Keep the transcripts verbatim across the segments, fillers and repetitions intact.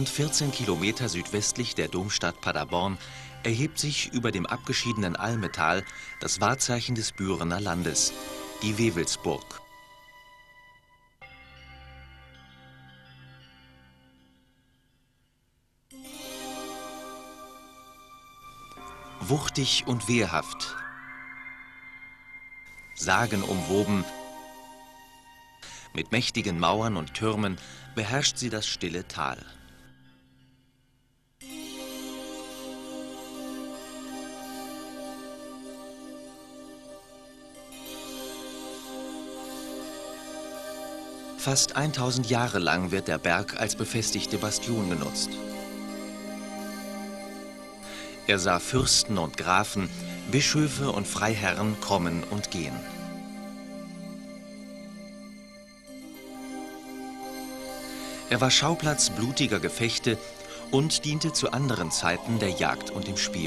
Rund vierzehn Kilometer südwestlich der Domstadt Paderborn erhebt sich über dem abgeschiedenen Almetal das Wahrzeichen des Bürener Landes, die Wewelsburg. Wuchtig und wehrhaft, sagenumwoben, mit mächtigen Mauern und Türmen beherrscht sie das stille Tal. Fast tausend Jahre lang wird der Berg als befestigte Bastion genutzt. Er sah Fürsten und Grafen, Bischöfe und Freiherren kommen und gehen. Er war Schauplatz blutiger Gefechte und diente zu anderen Zeiten der Jagd und dem Spiel.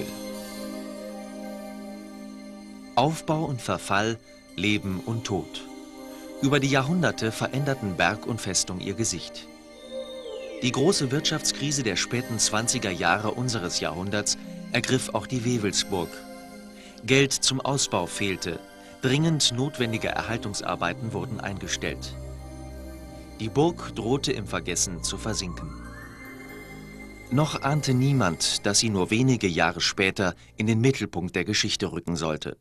Aufbau und Verfall, Leben und Tod. Über die Jahrhunderte veränderten Berg und Festung ihr Gesicht. Die große Wirtschaftskrise der späten zwanziger Jahre unseres Jahrhunderts ergriff auch die Wewelsburg. Geld zum Ausbau fehlte, dringend notwendige Erhaltungsarbeiten wurden eingestellt. Die Burg drohte im Vergessen zu versinken. Noch ahnte niemand, dass sie nur wenige Jahre später in den Mittelpunkt der Geschichte rücken sollte.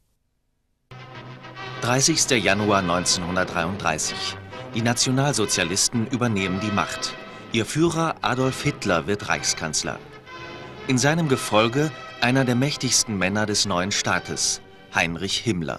dreißigster Januar neunzehnhundertdreiunddreißig. Die Nationalsozialisten übernehmen die Macht. Ihr Führer Adolf Hitler wird Reichskanzler. In seinem Gefolge einer der mächtigsten Männer des neuen Staates, Heinrich Himmler.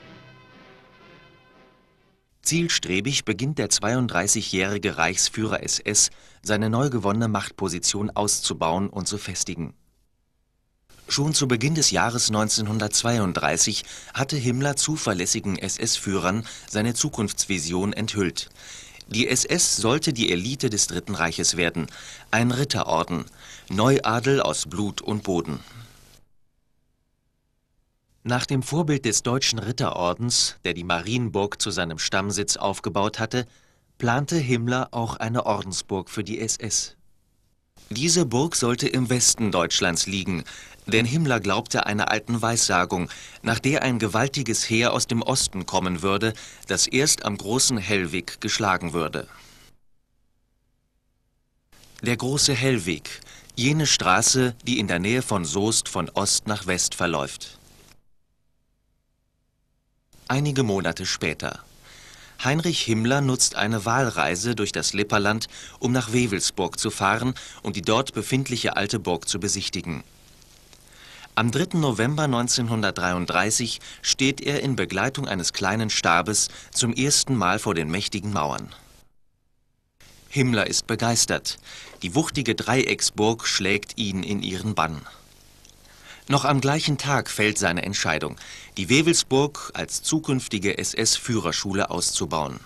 Zielstrebig beginnt der zweiunddreißigjährige Reichsführer S S, seine neu gewonnene Machtposition auszubauen und zu festigen. Schon zu Beginn des Jahres neunzehnhundertzweiunddreißig hatte Himmler zuverlässigen S S-Führern seine Zukunftsvision enthüllt. Die S S sollte die Elite des Dritten Reiches werden, ein Ritterorden, Neuadel aus Blut und Boden. Nach dem Vorbild des Deutschen Ritterordens, der die Marienburg zu seinem Stammsitz aufgebaut hatte, plante Himmler auch eine Ordensburg für die S S. Diese Burg sollte im Westen Deutschlands liegen, denn Himmler glaubte einer alten Weissagung, nach der ein gewaltiges Heer aus dem Osten kommen würde, das erst am großen Hellwig geschlagen würde. Der große Hellwig, jene Straße, die in der Nähe von Soest von Ost nach West verläuft. Einige Monate später. Heinrich Himmler nutzt eine Wahlreise durch das Lipperland, um nach Wewelsburg zu fahren und die dort befindliche alte Burg zu besichtigen. Am dritten November neunzehnhundertdreiunddreißig steht er in Begleitung eines kleinen Stabes zum ersten Mal vor den mächtigen Mauern. Himmler ist begeistert. Die wuchtige Dreiecksburg schlägt ihn in ihren Bann. Noch am gleichen Tag fällt seine Entscheidung, die Wewelsburg als zukünftige S S-Führerschule auszubauen.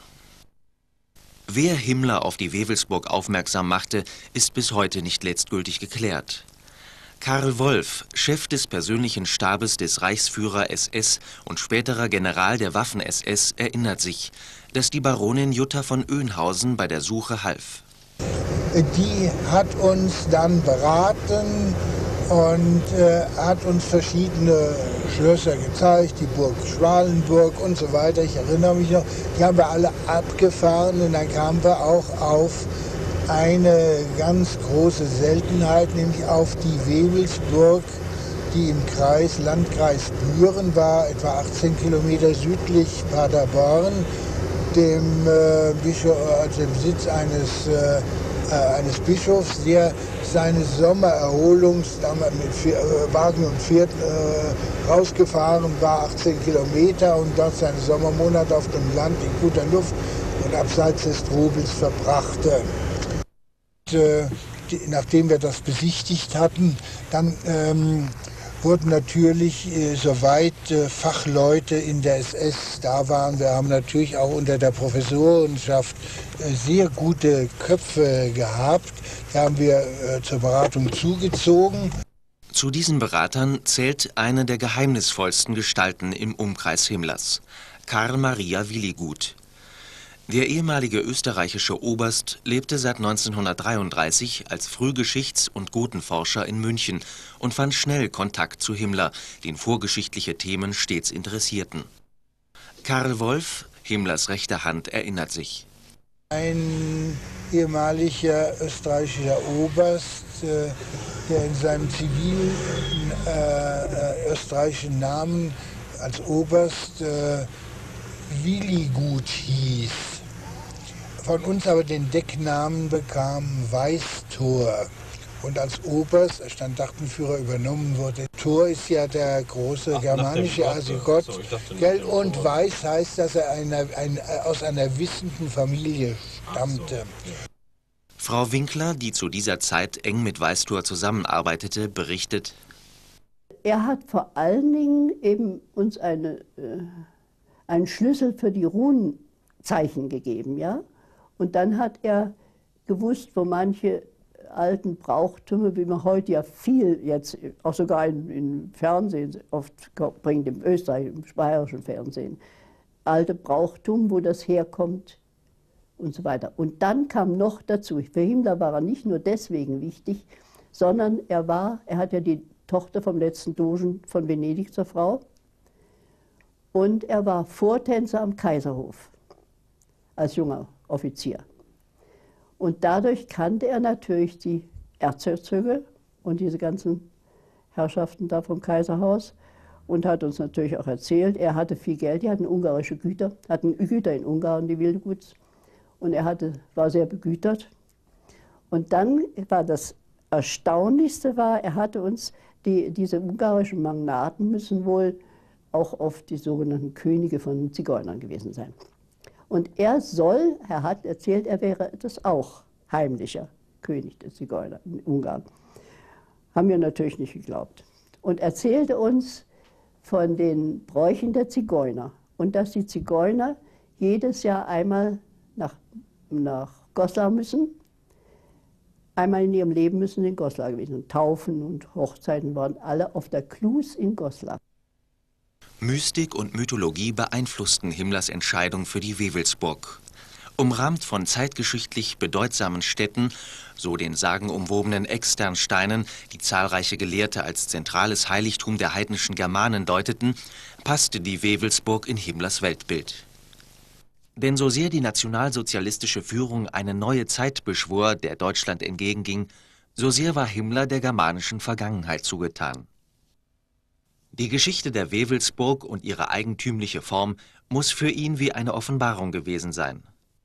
Wer Himmler auf die Wewelsburg aufmerksam machte, ist bis heute nicht letztgültig geklärt. Karl Wolff, Chef des persönlichen Stabes des Reichsführer S S und späterer General der Waffen-S S, erinnert sich, dass die Baronin Jutta von Oeynhausen bei der Suche half. Die hat uns dann beraten und äh, hat uns verschiedene Schlösser gezeigt, die Burg Schwalenburg und so weiter. Ich erinnere mich noch, die haben wir alle abgefahren und dann kamen wir auch auf eine ganz große Seltenheit, nämlich auf die Wewelsburg, die im Kreis, Landkreis Büren war, etwa achtzehn Kilometer südlich Paderborn, dem, äh, Bischof, also dem Sitz eines, äh, eines Bischofs, der seine Sommererholung mit vier, äh, Wagen und Pferd äh, rausgefahren war, achtzehn Kilometer, und dort seine Sommermonate auf dem Land in guter Luft und abseits des Trubels verbrachte. Und, äh, die, nachdem wir das besichtigt hatten, dann ähm, wurden natürlich, äh, soweit äh, Fachleute in der S S da waren, wir haben natürlich auch unter der Professorenschaft äh, sehr gute Köpfe gehabt, die haben wir äh, zur Beratung zugezogen. Zu diesen Beratern zählt eine der geheimnisvollsten Gestalten im Umkreis Himmlers, Karl Maria Willigut. Der ehemalige österreichische Oberst lebte seit neunzehnhundertdreiunddreißig als Frühgeschichts- und Gotenforscher in München und fand schnell Kontakt zu Himmler, den vorgeschichtliche Themen stets interessierten. Karl Wolf, Himmlers rechte Hand, erinnert sich. Ein ehemaliger österreichischer Oberst, äh, der in seinem zivilen äh, äh, österreichischen Namen als Oberst äh, Willigut hieß, von uns aber den Decknamen bekam Weißtor und als Oberst, als Standartenführer übernommen wurde. Thor ist ja der große Ach, germanische Asegott, so, gell? Und Weiß heißt, dass er eine, ein, aus einer wissenden Familie stammte. So. Frau Winkler, die zu dieser Zeit eng mit Weißtor zusammenarbeitete, berichtet: Er hat vor allen Dingen eben uns eine, äh, einen Schlüssel für die Runenzeichen gegeben, ja? Und dann hat er gewusst, wo manche alten Brauchtümer, wie man heute ja viel jetzt, auch sogar im Fernsehen oft bringt, im Österreich, im bayerischen Fernsehen, alte Brauchtum, wo das herkommt und so weiter. Und dann kam noch dazu, für Himmler war er nicht nur deswegen wichtig, sondern er war, er hat ja die Tochter vom letzten Dogen von Venedig zur Frau und er war Vortänzer am Kaiserhof als junger Offizier. Und dadurch kannte er natürlich die Erzherzöge und diese ganzen Herrschaften da vom Kaiserhaus und hat uns natürlich auch erzählt, er hatte viel Geld, die hatten ungarische Güter, hatten Güter in Ungarn, die Wildeguts, und er hatte, war sehr begütert. Und dann war das Erstaunlichste, war, er hatte uns, die, diese ungarischen Magnaten müssen wohl auch oft die sogenannten Könige von Zigeunern gewesen sein. Und er soll, er hat erzählt, er wäre das auch, heimlicher König der Zigeuner in Ungarn. Haben wir natürlich nicht geglaubt. Und erzählte uns von den Bräuchen der Zigeuner und dass die Zigeuner jedes Jahr einmal nach, nach Goslar müssen, einmal in ihrem Leben müssen in Goslar gewesen. Und Taufen und Hochzeiten waren alle auf der Klus in Goslar. Mystik und Mythologie beeinflussten Himmlers Entscheidung für die Wewelsburg. Umrahmt von zeitgeschichtlich bedeutsamen Städten, so den sagenumwobenen Externsteinen, die zahlreiche Gelehrte als zentrales Heiligtum der heidnischen Germanen deuteten, passte die Wewelsburg in Himmlers Weltbild. Denn so sehr die nationalsozialistische Führung eine neue Zeit beschwor, der Deutschland entgegenging, so sehr war Himmler der germanischen Vergangenheit zugetan. Die Geschichte der Wewelsburg und ihre eigentümliche Form muss für ihn wie eine Offenbarung gewesen sein.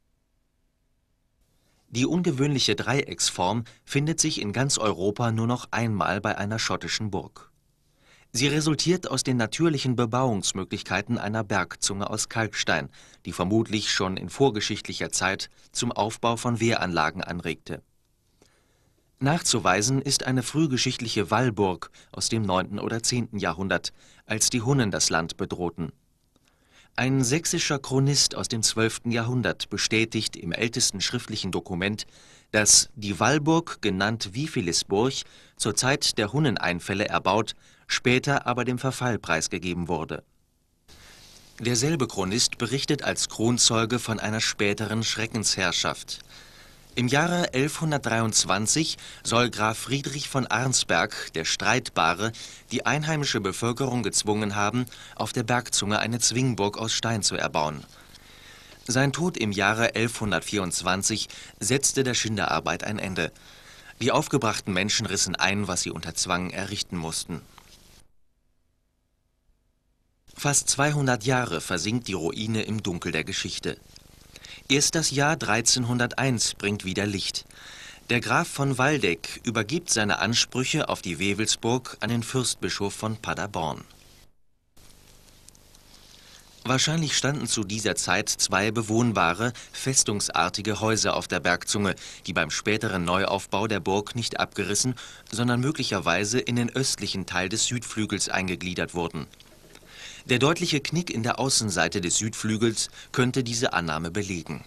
Die ungewöhnliche Dreiecksform findet sich in ganz Europa nur noch einmal bei einer schottischen Burg. Sie resultiert aus den natürlichen Bebauungsmöglichkeiten einer Bergzunge aus Kalkstein, die vermutlich schon in vorgeschichtlicher Zeit zum Aufbau von Wehranlagen anregte. Nachzuweisen ist eine frühgeschichtliche Wallburg aus dem neunten oder zehnten Jahrhundert, als die Hunnen das Land bedrohten. Ein sächsischer Chronist aus dem zwölften Jahrhundert bestätigt im ältesten schriftlichen Dokument, dass die Wallburg, genannt Wiefelisburg, zur Zeit der Hunneneinfälle erbaut, später aber dem Verfall preisgegeben wurde. Derselbe Chronist berichtet als Kronzeuge von einer späteren Schreckensherrschaft. Im Jahre elfhundertdreiundzwanzig soll Graf Friedrich von Arnsberg, der Streitbare, die einheimische Bevölkerung gezwungen haben, auf der Bergzunge eine Zwingburg aus Stein zu erbauen. Sein Tod im Jahre elfhundertvierundzwanzig setzte der Schinderarbeit ein Ende. Die aufgebrachten Menschen rissen ein, was sie unter Zwang errichten mussten. Fast zweihundert Jahre versinkt die Ruine im Dunkel der Geschichte. Erst das Jahr dreizehnhunderteins bringt wieder Licht. Der Graf von Waldeck übergibt seine Ansprüche auf die Wewelsburg an den Fürstbischof von Paderborn. Wahrscheinlich standen zu dieser Zeit zwei bewohnbare, festungsartige Häuser auf der Bergzunge, die beim späteren Neuaufbau der Burg nicht abgerissen, sondern möglicherweise in den östlichen Teil des Südflügels eingegliedert wurden. Der deutliche Knick in der Außenseite des Südflügels könnte diese Annahme belegen.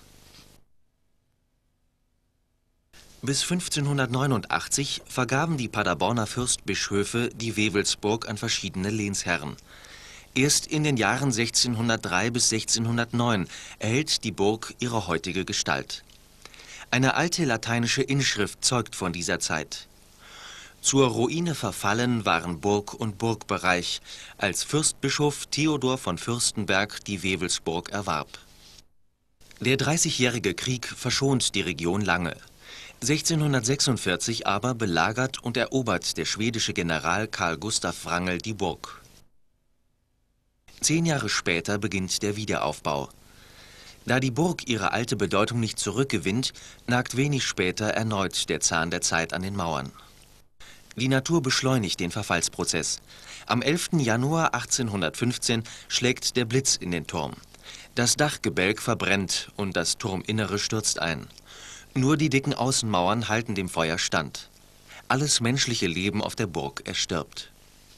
Bis fünfzehnhundertneunundachtzig vergaben die Paderborner Fürstbischöfe die Wewelsburg an verschiedene Lehnsherren. Erst in den Jahren sechzehnhundertdrei bis sechzehnhundertneun erhält die Burg ihre heutige Gestalt. Eine alte lateinische Inschrift zeugt von dieser Zeit. Zur Ruine verfallen waren Burg und Burgbereich, als Fürstbischof Theodor von Fürstenberg die Wewelsburg erwarb. Der Dreißigjährige Krieg verschont die Region lange. sechzehnhundertsechsundvierzig aber belagert und erobert der schwedische General Carl Gustaf Wrangel die Burg. Zehn Jahre später beginnt der Wiederaufbau. Da die Burg ihre alte Bedeutung nicht zurückgewinnt, nagt wenig später erneut der Zahn der Zeit an den Mauern. Die Natur beschleunigt den Verfallsprozess. Am elften Januar achtzehnhundertfünfzehn schlägt der Blitz in den Turm. Das Dachgebälk verbrennt und das Turminnere stürzt ein. Nur die dicken Außenmauern halten dem Feuer stand. Alles menschliche Leben auf der Burg erstirbt.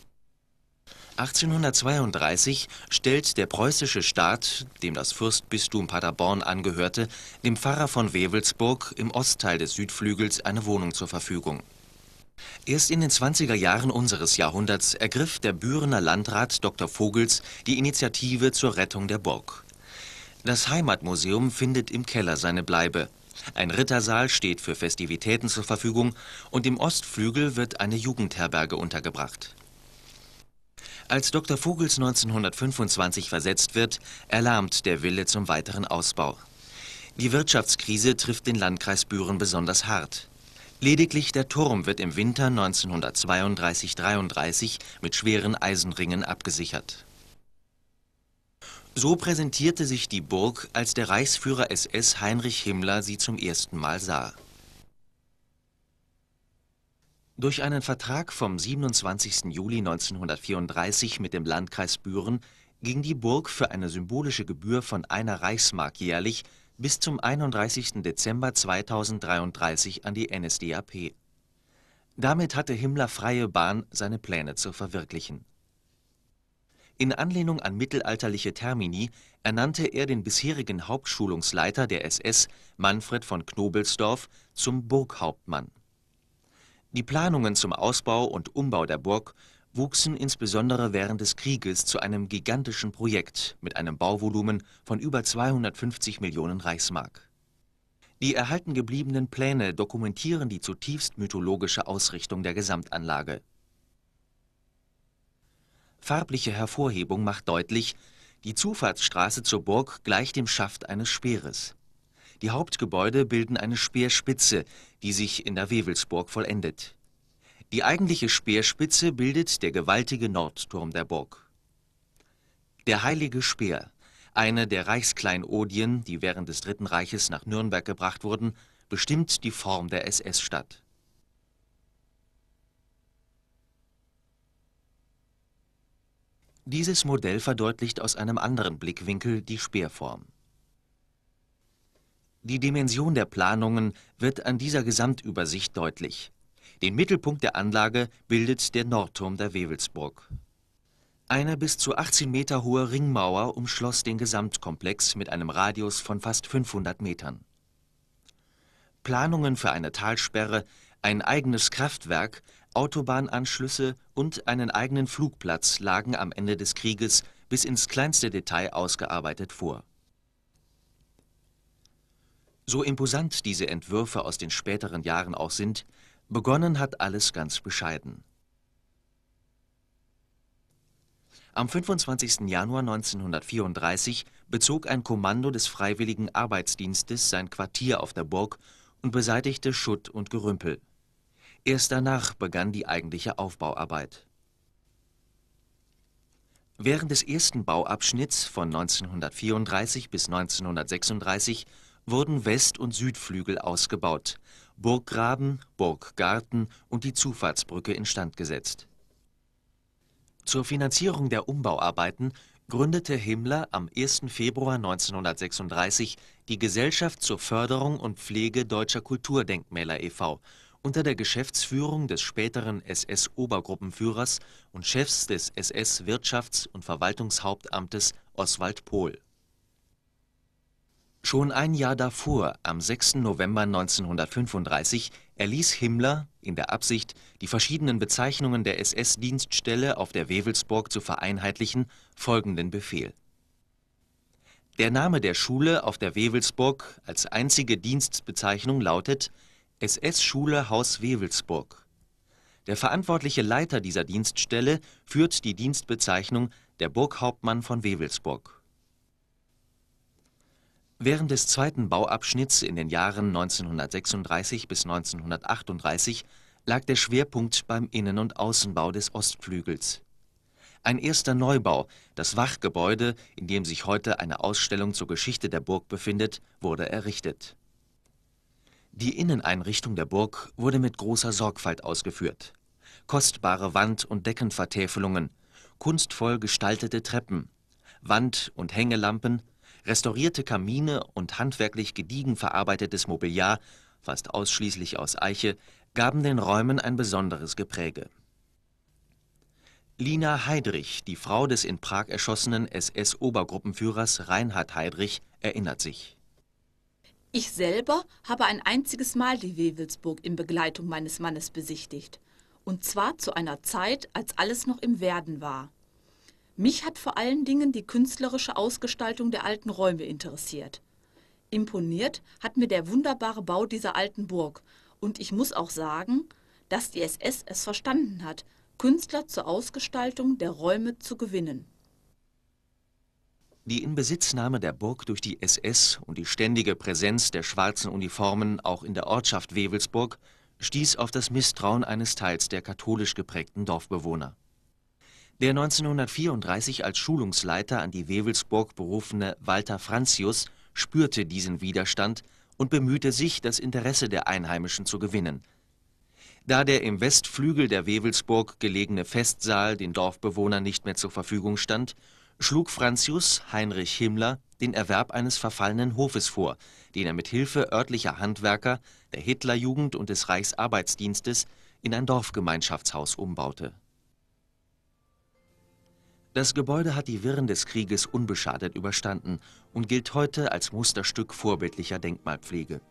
achtzehnhundertzweiunddreißig stellt der preußische Staat, dem das Fürstbistum Paderborn angehörte, dem Pfarrer von Wewelsburg im Ostteil des Südflügels eine Wohnung zur Verfügung. Erst in den zwanziger Jahren unseres Jahrhunderts ergriff der Bürener Landrat Doktor Vogels die Initiative zur Rettung der Burg. Das Heimatmuseum findet im Keller seine Bleibe. Ein Rittersaal steht für Festivitäten zur Verfügung und im Ostflügel wird eine Jugendherberge untergebracht. Als Doktor Vogels neunzehnhundertfünfundzwanzig versetzt wird, erlahmt der Wille zum weiteren Ausbau. Die Wirtschaftskrise trifft den Landkreis Büren besonders hart. Lediglich der Turm wird im Winter neunzehnhundertzweiunddreißig dreiunddreißig mit schweren Eisenringen abgesichert. So präsentierte sich die Burg, als der Reichsführer S S Heinrich Himmler sie zum ersten Mal sah. Durch einen Vertrag vom siebenundzwanzigsten Juli neunzehnhundertvierunddreißig mit dem Landkreis Büren ging die Burg für eine symbolische Gebühr von einer Reichsmark jährlich bis zum einunddreißigsten Dezember zweitausenddreiunddreißig an die N S D A P. Damit hatte Himmler freie Bahn, seine Pläne zu verwirklichen. In Anlehnung an mittelalterliche Termini ernannte er den bisherigen Hauptschulungsleiter der S S, Manfred von Knobelsdorff, zum Burghauptmann. Die Planungen zum Ausbau und Umbau der Burg wuchsen insbesondere während des Krieges zu einem gigantischen Projekt mit einem Bauvolumen von über zweihundertfünfzig Millionen Reichsmark. Die erhalten gebliebenen Pläne dokumentieren die zutiefst mythologische Ausrichtung der Gesamtanlage. Farbliche Hervorhebung macht deutlich, die Zufahrtsstraße zur Burg gleicht dem Schaft eines Speeres. Die Hauptgebäude bilden eine Speerspitze, die sich in der Wewelsburg vollendet. Die eigentliche Speerspitze bildet der gewaltige Nordturm der Burg. Der Heilige Speer, eine der Reichskleinodien, die während des Dritten Reiches nach Nürnberg gebracht wurden, bestimmt die Form der S S-Stadt. Dieses Modell verdeutlicht aus einem anderen Blickwinkel die Speerform. Die Dimension der Planungen wird an dieser Gesamtübersicht deutlich. Den Mittelpunkt der Anlage bildet der Nordturm der Wewelsburg. Eine bis zu achtzehn Meter hohe Ringmauer umschloss den Gesamtkomplex mit einem Radius von fast fünfhundert Metern. Planungen für eine Talsperre, ein eigenes Kraftwerk, Autobahnanschlüsse und einen eigenen Flugplatz lagen am Ende des Krieges bis ins kleinste Detail ausgearbeitet vor. So imposant diese Entwürfe aus den späteren Jahren auch sind, begonnen hat alles ganz bescheiden. Am fünfundzwanzigsten Januar neunzehnhundertvierunddreißig bezog ein Kommando des Freiwilligen Arbeitsdienstes sein Quartier auf der Burg und beseitigte Schutt und Gerümpel. Erst danach begann die eigentliche Aufbauarbeit. Während des ersten Bauabschnitts von neunzehnhundertvierunddreißig bis neunzehnhundertsechsunddreißig wurden West- und Südflügel ausgebaut, Burggraben, Burggarten und die Zufahrtsbrücke instand gesetzt. Zur Finanzierung der Umbauarbeiten gründete Himmler am ersten Februar neunzehnhundertsechsunddreißig die Gesellschaft zur Förderung und Pflege deutscher Kulturdenkmäler e V unter der Geschäftsführung des späteren S S-Obergruppenführers und Chefs des S S-Wirtschafts- und Verwaltungshauptamtes Oswald Pohl. Schon ein Jahr davor, am sechsten November neunzehnhundertfünfunddreißig, erließ Himmler, in der Absicht, die verschiedenen Bezeichnungen der S S-Dienststelle auf der Wewelsburg zu vereinheitlichen, folgenden Befehl: Der Name der Schule auf der Wewelsburg als einzige Dienstbezeichnung lautet S S-Schule Haus Wewelsburg. Der verantwortliche Leiter dieser Dienststelle führt die Dienstbezeichnung der Burghauptmann von Wewelsburg. Während des zweiten Bauabschnitts in den Jahren neunzehnhundertsechsunddreißig bis neunzehnhundertachtunddreißig lag der Schwerpunkt beim Innen- und Außenbau des Ostflügels. Ein erster Neubau, das Wachgebäude, in dem sich heute eine Ausstellung zur Geschichte der Burg befindet, wurde errichtet. Die Inneneinrichtung der Burg wurde mit großer Sorgfalt ausgeführt. Kostbare Wand- und Deckenvertäfelungen, kunstvoll gestaltete Treppen, Wand- und Hängelampen, restaurierte Kamine und handwerklich gediegen verarbeitetes Mobiliar, fast ausschließlich aus Eiche, gaben den Räumen ein besonderes Gepräge. Lina Heydrich, die Frau des in Prag erschossenen S S-Obergruppenführers Reinhard Heydrich, erinnert sich: Ich selber habe ein einziges Mal die Wewelsburg in Begleitung meines Mannes besichtigt. Und zwar zu einer Zeit, als alles noch im Werden war. Mich hat vor allen Dingen die künstlerische Ausgestaltung der alten Räume interessiert. Imponiert hat mir der wunderbare Bau dieser alten Burg. Und ich muss auch sagen, dass die S S es verstanden hat, Künstler zur Ausgestaltung der Räume zu gewinnen. Die Inbesitznahme der Burg durch die S S und die ständige Präsenz der schwarzen Uniformen auch in der Ortschaft Wewelsburg stieß auf das Misstrauen eines Teils der katholisch geprägten Dorfbewohner. Der neunzehnhundertvierunddreißig als Schulungsleiter an die Wewelsburg berufene Walter Franzius spürte diesen Widerstand und bemühte sich, das Interesse der Einheimischen zu gewinnen. Da der im Westflügel der Wewelsburg gelegene Festsaal den Dorfbewohnern nicht mehr zur Verfügung stand, schlug Franzius Heinrich Himmler den Erwerb eines verfallenen Hofes vor, den er mit Hilfe örtlicher Handwerker, der Hitlerjugend und des Reichsarbeitsdienstes in ein Dorfgemeinschaftshaus umbaute. Das Gebäude hat die Wirren des Krieges unbeschadet überstanden und gilt heute als Musterstück vorbildlicher Denkmalpflege.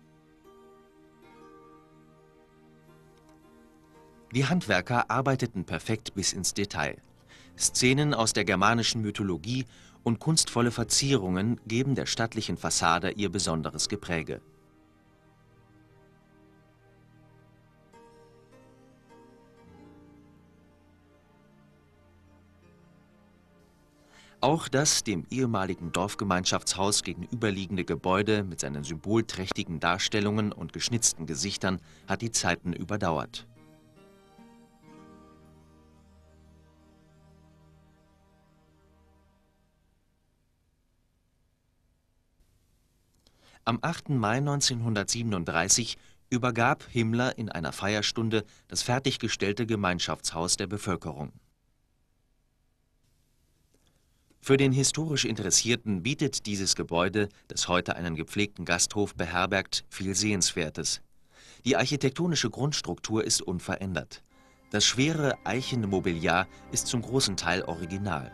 Die Handwerker arbeiteten perfekt bis ins Detail. Szenen aus der germanischen Mythologie und kunstvolle Verzierungen geben der stattlichen Fassade ihr besonderes Gepräge. Auch das dem ehemaligen Dorfgemeinschaftshaus gegenüberliegende Gebäude mit seinen symbolträchtigen Darstellungen und geschnitzten Gesichtern hat die Zeiten überdauert. Am achten Mai neunzehnhundertsiebenunddreißig übergab Himmler in einer Feierstunde das fertiggestellte Gemeinschaftshaus der Bevölkerung. Für den historisch Interessierten bietet dieses Gebäude, das heute einen gepflegten Gasthof beherbergt, viel Sehenswertes. Die architektonische Grundstruktur ist unverändert. Das schwere eichene Mobiliar ist zum großen Teil original.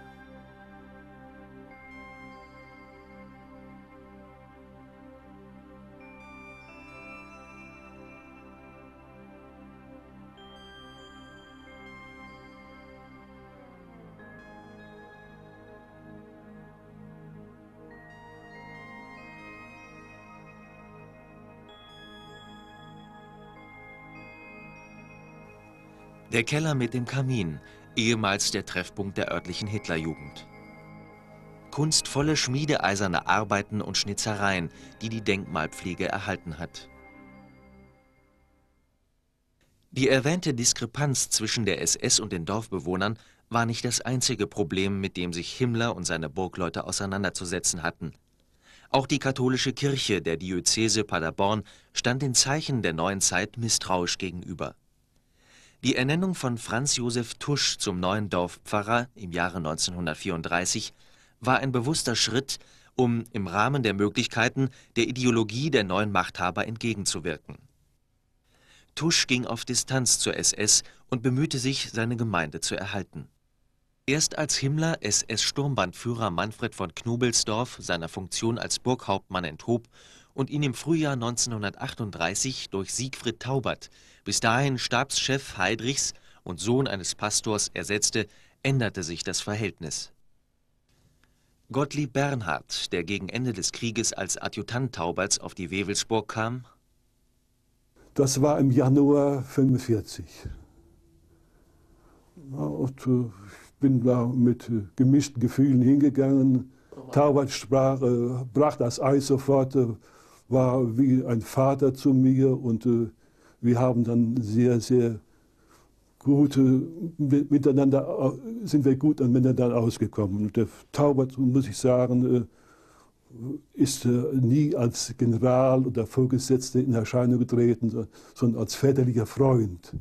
Der Keller mit dem Kamin, ehemals der Treffpunkt der örtlichen Hitlerjugend. Kunstvolle schmiedeeiserne Arbeiten und Schnitzereien, die die Denkmalpflege erhalten hat. Die erwähnte Diskrepanz zwischen der S S und den Dorfbewohnern war nicht das einzige Problem, mit dem sich Himmler und seine Burgleute auseinanderzusetzen hatten. Auch die katholische Kirche der Diözese Paderborn stand den Zeichen der neuen Zeit misstrauisch gegenüber. Die Ernennung von Franz Josef Tusch zum neuen Dorfpfarrer im Jahre neunzehnhundertvierunddreißig war ein bewusster Schritt, um im Rahmen der Möglichkeiten der Ideologie der neuen Machthaber entgegenzuwirken. Tusch ging auf Distanz zur S S und bemühte sich, seine Gemeinde zu erhalten. Erst als Himmler S S-Sturmbannführer Manfred von Knobelsdorf seiner Funktion als Burghauptmann enthob und ihn im Frühjahr neunzehnhundertachtunddreißig durch Siegfried Taubert, bis dahin Stabschef Heydrichs und Sohn eines Pastors, ersetzte, änderte sich das Verhältnis. Gottlieb Bernhard, der gegen Ende des Krieges als Adjutant Tauberts auf die Wewelsburg kam: Das war im Januar fünfundvierzig. Und ich bin da mit gemischten Gefühlen hingegangen. Taubert sprach, äh, brach das Eis sofort, äh, war wie ein Vater zu mir, und äh, wir haben dann sehr, sehr gut äh, miteinander, sind wir gut miteinander ausgekommen. Und der Taubert, muss ich sagen, äh, ist äh, nie als General oder Vorgesetzter in Erscheinung getreten, sondern als väterlicher Freund.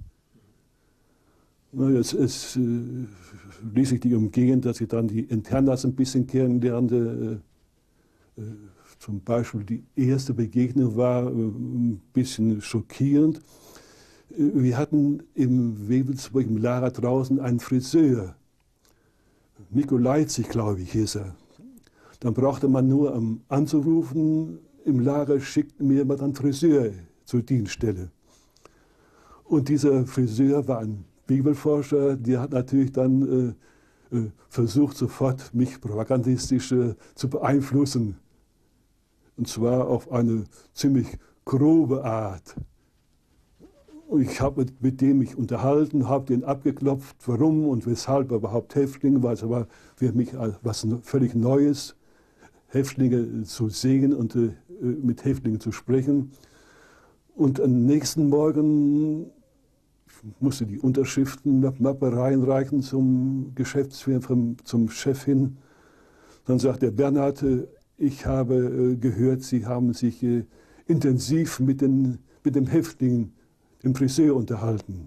Es, es äh, ließ sich nicht umgehen, dass ich dann die Internas ein bisschen kennenlernte. Äh, äh, zum Beispiel die erste Begegnung war äh, ein bisschen schockierend. Äh, wir hatten im Wewelsburg im Lager draußen einen Friseur. Nikolaitzig, glaube ich, hieß er. Dann brauchte man nur um, anzurufen, im Lager schickt mir jemand einen Friseur zur Dienststelle. Und dieser Friseur war ein Bibelforscher, der hat natürlich dann äh, äh, versucht, sofort mich propagandistisch äh, zu beeinflussen. Und zwar auf eine ziemlich grobe Art. Und ich habe mit, mit dem mich unterhalten, habe den abgeklopft, warum und weshalb er überhaupt Häftling war. Es war für mich was völlig Neues, Häftlinge zu sehen und äh, mit Häftlingen zu sprechen. Und am nächsten Morgen musste die Unterschriftenmappe reinreichen zum Geschäftsführer, zum Chef hin. Dann sagt der Bernhard, ich habe gehört, Sie haben sich intensiv mit, den, mit dem Häftling, dem Friseur, unterhalten.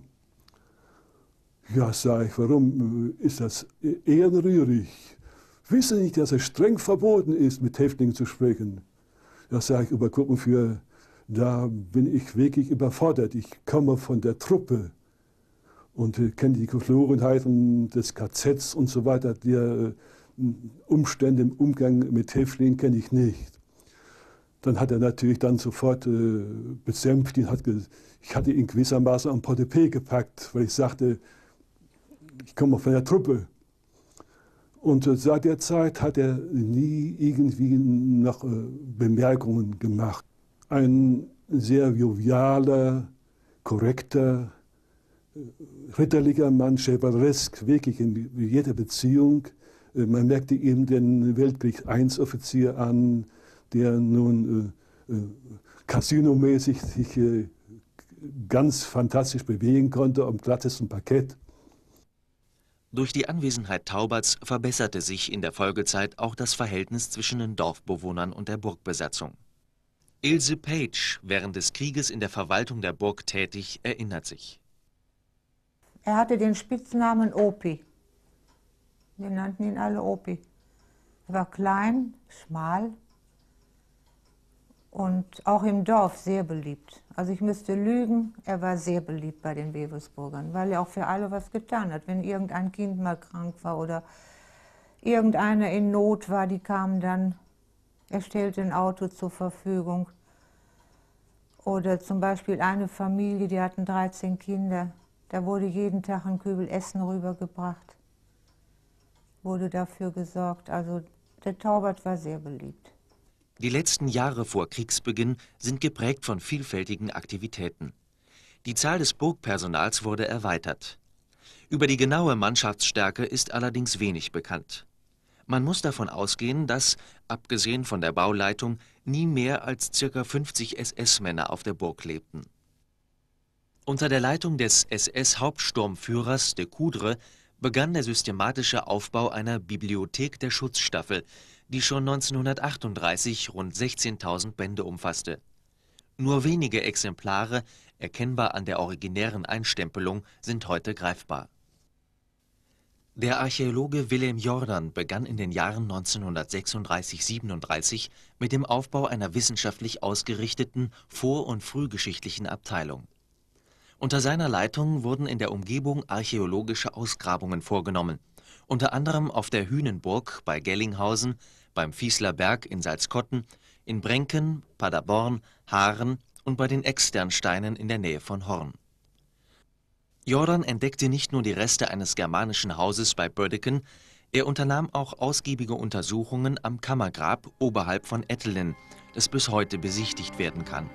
Ja, sage ich, warum ist das ehrenrührig? Wissen Sie nicht, dass es streng verboten ist, mit Häftlingen zu sprechen? Ja, sage ich, aber gucken für, da bin ich wirklich überfordert. Ich komme von der Truppe und äh, kenne die Geflogenheiten des K Zs und so weiter. Die äh, Umstände im Umgang mit Häftlingen kenne ich nicht. Dann hat er natürlich dann sofort äh, besänftigt. Hat ich hatte ihn gewissermaßen am Portepee gepackt, weil ich sagte, ich komme von der Truppe. Und äh, seit der Zeit hat er nie irgendwie noch äh, Bemerkungen gemacht. Ein sehr jovialer, korrekter, ritterlicher Mann, chevaleresk, wirklich in jeder Beziehung. Man merkte ihm den Weltkrieg eins Offizier an, der nun äh, äh, casinomäßig sich äh, ganz fantastisch bewegen konnte am glattesten Parkett. Durch die Anwesenheit Tauberts verbesserte sich in der Folgezeit auch das Verhältnis zwischen den Dorfbewohnern und der Burgbesatzung. Ilse Page, während des Krieges in der Verwaltung der Burg tätig, erinnert sich. Er hatte den Spitznamen Opi. Wir nannten ihn alle Opi. Er war klein, schmal und auch im Dorf sehr beliebt. Also ich müsste lügen, er war sehr beliebt bei den Wewelsburgern, weil er auch für alle was getan hat. Wenn irgendein Kind mal krank war oder irgendeiner in Not war, die kamen dann, er stellte ein Auto zur Verfügung. Oder zum Beispiel eine Familie, die hatten dreizehn Kinder. Da wurde jeden Tag ein Kübel Essen rübergebracht, wurde dafür gesorgt. Also der Taubert war sehr beliebt. Die letzten Jahre vor Kriegsbeginn sind geprägt von vielfältigen Aktivitäten. Die Zahl des Burgpersonals wurde erweitert. Über die genaue Mannschaftsstärke ist allerdings wenig bekannt. Man muss davon ausgehen, dass, abgesehen von der Bauleitung, nie mehr als ca. fünfzig S S-Männer auf der Burg lebten. Unter der Leitung des S S-Hauptsturmführers de Coudre begann der systematische Aufbau einer Bibliothek der Schutzstaffel, die schon neunzehnhundertachtunddreißig rund sechzehntausend Bände umfasste. Nur wenige Exemplare, erkennbar an der originären Einstempelung, sind heute greifbar. Der Archäologe Wilhelm Jordan begann in den Jahren neunzehnhundertsechsunddreißig siebenunddreißig mit dem Aufbau einer wissenschaftlich ausgerichteten vor- und frühgeschichtlichen Abteilung. Unter seiner Leitung wurden in der Umgebung archäologische Ausgrabungen vorgenommen, unter anderem auf der Hühnenburg bei Gellinghausen, beim Viesler Berg in Salzkotten, in Brenken, Paderborn, Haaren und bei den Externsteinen in der Nähe von Horn. Jordan entdeckte nicht nur die Reste eines germanischen Hauses bei Bödeken, er unternahm auch ausgiebige Untersuchungen am Kammergrab oberhalb von Ettelen, das bis heute besichtigt werden kann.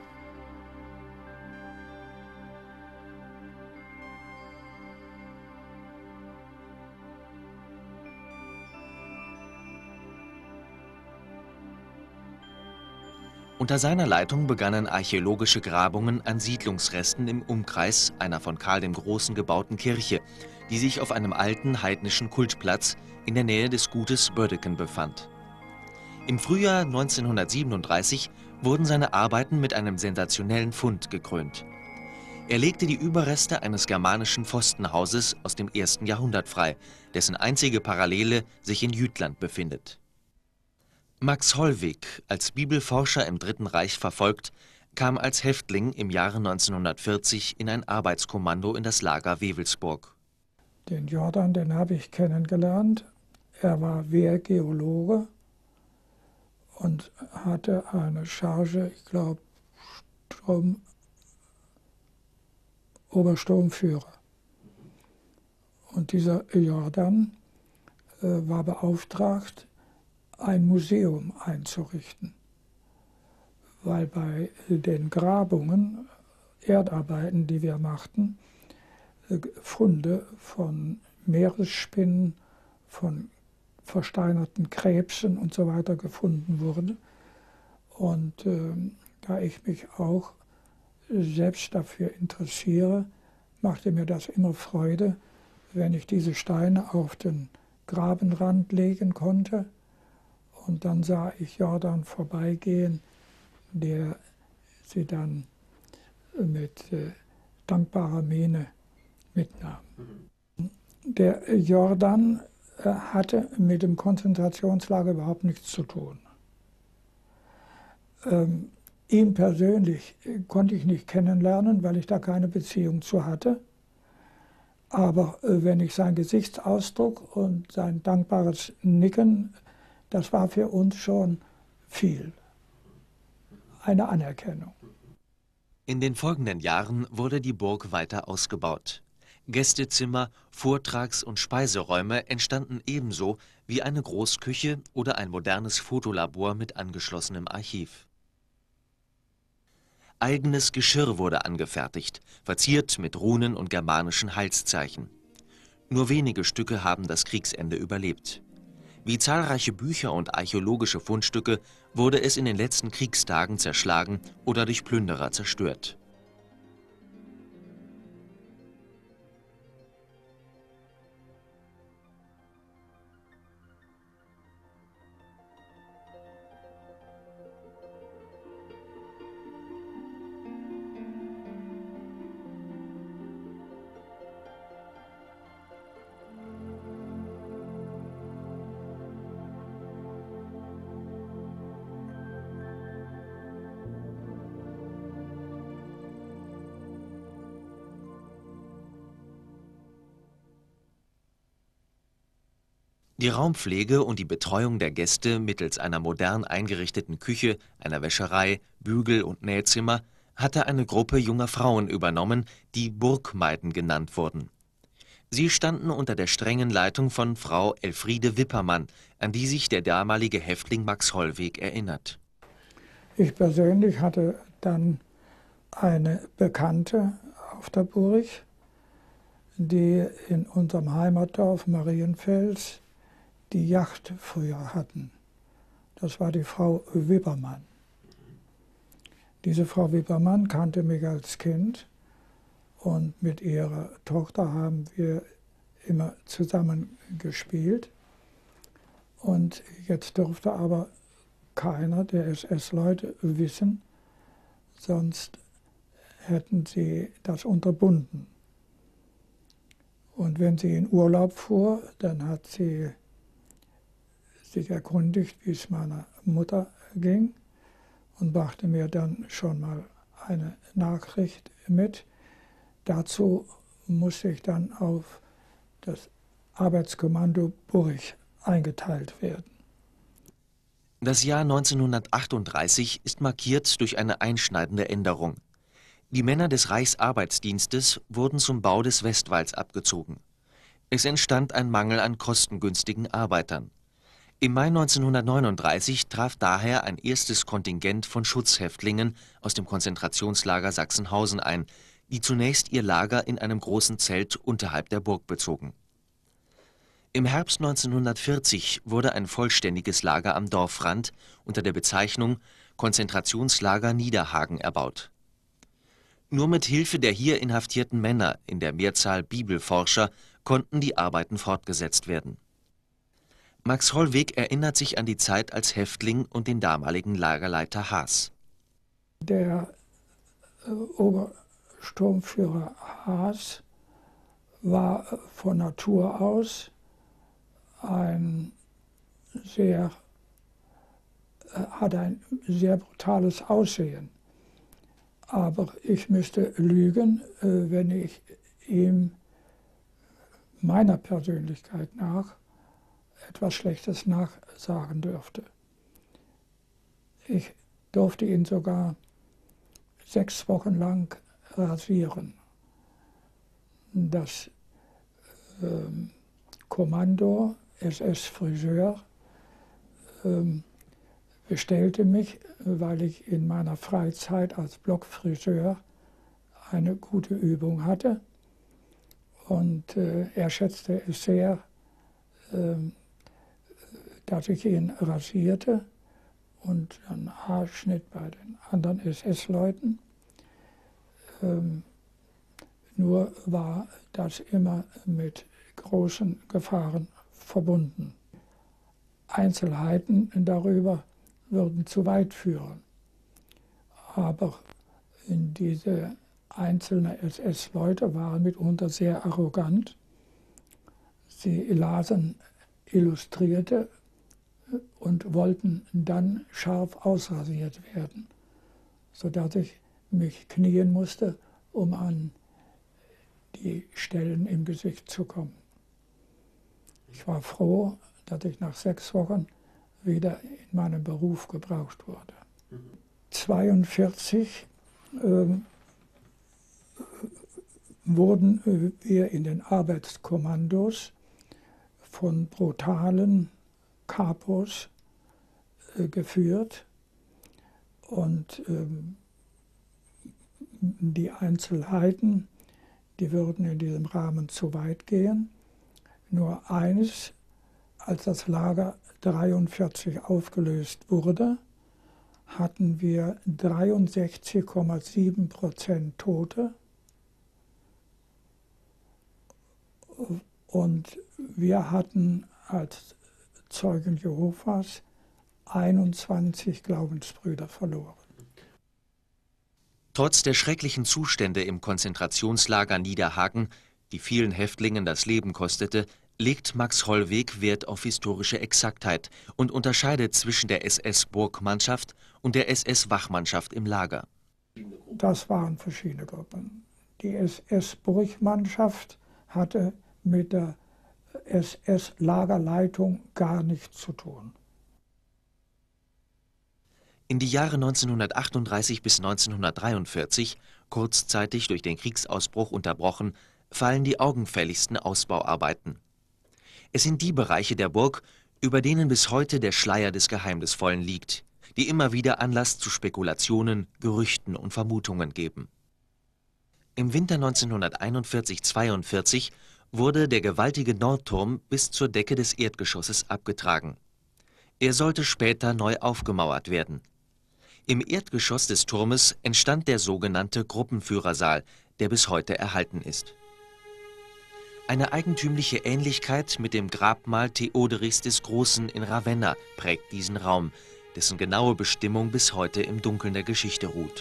Unter seiner Leitung begannen archäologische Grabungen an Siedlungsresten im Umkreis einer von Karl dem Großen gebauten Kirche, die sich auf einem alten heidnischen Kultplatz in der Nähe des Gutes Bödeken befand. Im Frühjahr neunzehnhundertsiebenunddreißig wurden seine Arbeiten mit einem sensationellen Fund gekrönt. Er legte die Überreste eines germanischen Pfostenhauses aus dem ersten Jahrhundert frei, dessen einzige Parallele sich in Jütland befindet. Max Hollweg, als Bibelforscher im Dritten Reich verfolgt, kam als Häftling im Jahre neunzehnhundertvierzig in ein Arbeitskommando in das Lager Wewelsburg. Den Jordan, den habe ich kennengelernt. Er war Wehrgeologe und hatte eine Charge, ich glaube, Strom, Obersturmführer. Und dieser Jordan äh, war beauftragt, ein Museum einzurichten, weil bei den Grabungen, Erdarbeiten, die wir machten, Funde von Meeresspinnen, von versteinerten Krebsen und so weiter gefunden wurden. Und äh, da ich mich auch selbst dafür interessiere, machte mir das immer Freude, wenn ich diese Steine auf den Grabenrand legen konnte. Und dann sah ich Jordan vorbeigehen, der sie dann mit äh, dankbarer Miene mitnahm. Mhm. Der Jordan äh, hatte mit dem Konzentrationslager überhaupt nichts zu tun. Ähm, ihn persönlich äh, konnte ich nicht kennenlernen, weil ich da keine Beziehung zu hatte. Aber äh, wenn ich seinen Gesichtsausdruck und sein dankbares Nicken, das war für uns schon viel, eine Anerkennung. In den folgenden Jahren wurde die Burg weiter ausgebaut. Gästezimmer, Vortrags- und Speiseräume entstanden ebenso wie eine Großküche oder ein modernes Fotolabor mit angeschlossenem Archiv. Eigenes Geschirr wurde angefertigt, verziert mit Runen und germanischen Heilszeichen. Nur wenige Stücke haben das Kriegsende überlebt. Wie zahlreiche Bücher und archäologische Fundstücke wurde es in den letzten Kriegstagen zerschlagen oder durch Plünderer zerstört. Die Raumpflege und die Betreuung der Gäste mittels einer modern eingerichteten Küche, einer Wäscherei, Bügel- und Nähzimmer hatte eine Gruppe junger Frauen übernommen, die Burgmaiden genannt wurden. Sie standen unter der strengen Leitung von Frau Elfriede Wippermann, an die sich der damalige Häftling Max Hollweg erinnert. Ich persönlich hatte dann eine Bekannte auf der Burg, die in unserem Heimatdorf Marienfels die Yacht früher hatten. Das war die Frau Wippermann. Diese Frau Wippermann kannte mich als Kind und mit ihrer Tochter haben wir immer zusammen gespielt. Und jetzt durfte aber keiner der S S-Leute wissen, sonst hätten sie das unterbunden. Und wenn sie in Urlaub fuhr, dann hat sie sich erkundigt, wie es meiner Mutter ging und brachte mir dann schon mal eine Nachricht mit. Dazu musste ich dann auf das Arbeitskommando Burg eingeteilt werden. Das Jahr neunzehnhundertachtunddreißig ist markiert durch eine einschneidende Änderung. Die Männer des Reichsarbeitsdienstes wurden zum Bau des Westwalls abgezogen. Es entstand ein Mangel an kostengünstigen Arbeitern. Im Mai neunzehnhundertneununddreißig traf daher ein erstes Kontingent von Schutzhäftlingen aus dem Konzentrationslager Sachsenhausen ein, die zunächst ihr Lager in einem großen Zelt unterhalb der Burg bezogen. Im Herbst neunzehnhundertvierzig wurde ein vollständiges Lager am Dorfrand unter der Bezeichnung Konzentrationslager Niederhagen erbaut. Nur mit Hilfe der hier inhaftierten Männer, in der Mehrzahl Bibelforscher, konnten die Arbeiten fortgesetzt werden. Max Hollweg erinnert sich an die Zeit als Häftling und den damaligen Lagerleiter Haas. Der äh, Obersturmführer Haas war äh, von Natur aus ein sehr, äh, hatte ein sehr brutales Aussehen. Aber ich müsste lügen, äh, wenn ich ihm meiner Persönlichkeit nach etwas Schlechtes nachsagen dürfte. Ich durfte ihn sogar sechs Wochen lang rasieren. Das ähm, Kommando S S-Friseur ähm, bestellte mich, weil ich in meiner Freizeit als Blockfriseur eine gute Übung hatte. Und äh, er schätzte es sehr, äh, dass ich ihn rasierte und einen Haarschnitt bei den anderen S S-Leuten. Ähm, nur war das immer mit großen Gefahren verbunden. Einzelheiten darüber würden zu weit führen. Aber diese einzelnen S S-Leute waren mitunter sehr arrogant. Sie lasen Illustrierte und wollten dann scharf ausrasiert werden, sodass ich mich knien musste, um an die Stellen im Gesicht zu kommen. Ich war froh, dass ich nach sechs Wochen wieder in meinem Beruf gebraucht wurde. neunzehnhundertzweiundvierzig ähm, wurden wir in den Arbeitskommandos von brutalen Kapos äh, geführt und ähm, die Einzelheiten, die würden in diesem Rahmen zu weit gehen. Nur eines, als das Lager dreiundvierzig aufgelöst wurde, hatten wir dreiundsechzig Komma sieben Prozent Tote und wir hatten als Zeugen Jehovas einundzwanzig Glaubensbrüder verloren. Trotz der schrecklichen Zustände im Konzentrationslager Niederhagen, die vielen Häftlingen das Leben kostete, legt Max Hollweg Wert auf historische Exaktheit und unterscheidet zwischen der S S-Burgmannschaft und der S S-Wachmannschaft im Lager. Das waren verschiedene Gruppen. Die S S-Burgmannschaft hatte mit der S S-Lagerleitung gar nichts zu tun. In die Jahre neunzehnhundertachtunddreißig bis neunzehnhundertdreiundvierzig, kurzzeitig durch den Kriegsausbruch unterbrochen, fallen die augenfälligsten Ausbauarbeiten. Es sind die Bereiche der Burg, über denen bis heute der Schleier des Geheimnisvollen liegt, die immer wieder Anlass zu Spekulationen, Gerüchten und Vermutungen geben. Im Winter neunzehnhunderteinundvierzig zweiundvierzig wurde der gewaltige Nordturm bis zur Decke des Erdgeschosses abgetragen. Er sollte später neu aufgemauert werden. Im Erdgeschoss des Turmes entstand der sogenannte Gruppenführersaal, der bis heute erhalten ist. Eine eigentümliche Ähnlichkeit mit dem Grabmal Theoderichs des Großen in Ravenna prägt diesen Raum, dessen genaue Bestimmung bis heute im Dunkeln der Geschichte ruht.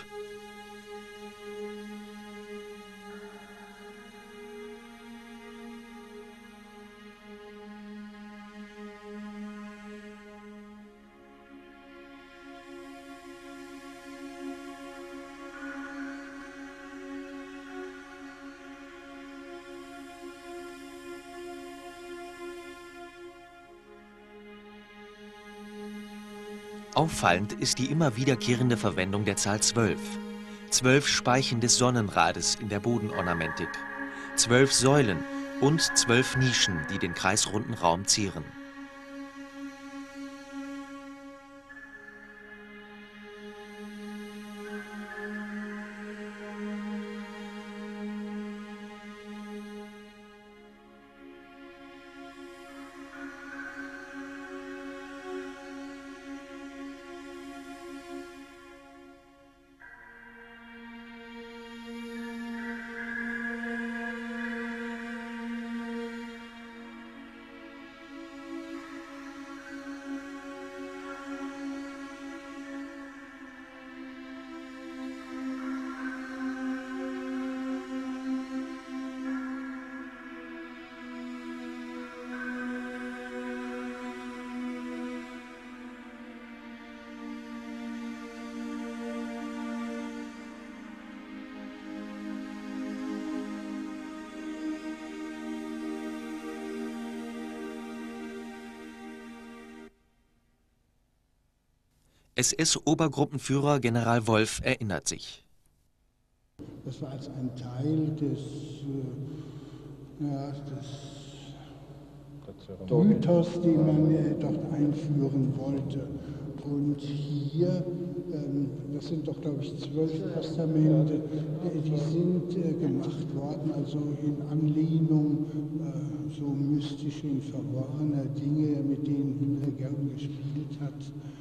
Auffallend ist die immer wiederkehrende Verwendung der Zahl zwölf. Zwölf Speichen des Sonnenrades in der Bodenornamentik, zwölf Säulen und zwölf Nischen, die den kreisrunden Raum zieren. S S-Obergruppenführer General Wolf erinnert sich. Das war als ein Teil des, äh, ja, des Mythos, den man äh, dort einführen wollte. Und hier, ähm, das sind doch, glaube ich, zwölf Postamente, äh, die sind äh, gemacht worden, also in Anlehnung äh, so mystische und verworrene Dinge, mit denen Himmler gern gespielt hat.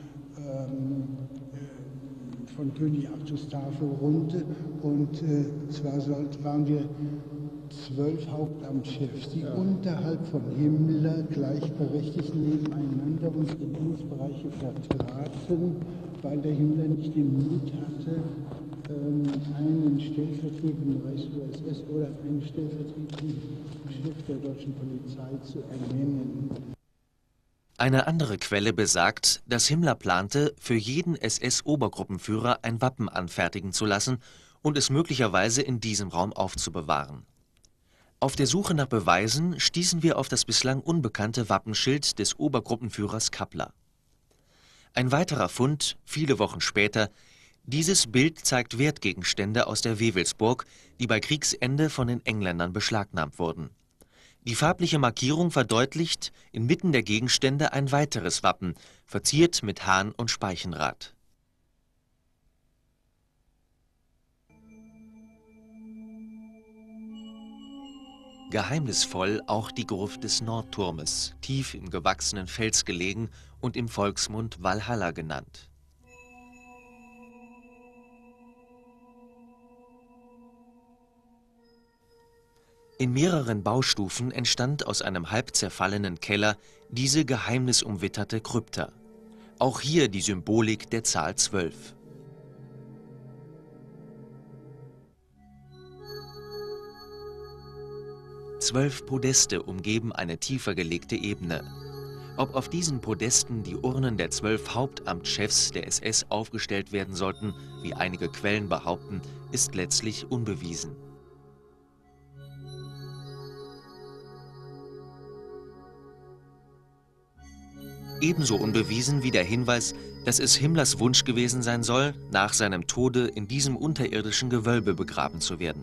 Von König Artus Tafel runter, und äh, zwar sollt, waren wir zwölf Hauptamtschefs, die ja. unterhalb von Himmler gleichberechtigt nebeneinander unsere Dienstbereiche vertraten, weil der Himmler nicht den Mut hatte, ähm, einen stellvertretenden Reichs-U S S oder einen stellvertretenden Chef der deutschen Polizei zu ernennen. Eine andere Quelle besagt, dass Himmler plante, für jeden S S-Obergruppenführer ein Wappen anfertigen zu lassen und es möglicherweise in diesem Raum aufzubewahren. Auf der Suche nach Beweisen stießen wir auf das bislang unbekannte Wappenschild des Obergruppenführers Kappler. Ein weiterer Fund, viele Wochen später: dieses Bild zeigt Wertgegenstände aus der Wewelsburg, die bei Kriegsende von den Engländern beschlagnahmt wurden. Die farbliche Markierung verdeutlicht inmitten der Gegenstände ein weiteres Wappen, verziert mit Hahn und Speichenrad. Geheimnisvoll auch die Gruft des Nordturmes, tief im gewachsenen Fels gelegen und im Volksmund Walhalla genannt. In mehreren Baustufen entstand aus einem halb zerfallenen Keller diese geheimnisumwitterte Krypta. Auch hier die Symbolik der Zahl zwölf. Zwölf Podeste umgeben eine tiefer gelegte Ebene. Ob auf diesen Podesten die Urnen der zwölf Hauptamtschefs der S S aufgestellt werden sollten, wie einige Quellen behaupten, ist letztlich unbewiesen. Ebenso unbewiesen wie der Hinweis, dass es Himmlers Wunsch gewesen sein soll, nach seinem Tode in diesem unterirdischen Gewölbe begraben zu werden.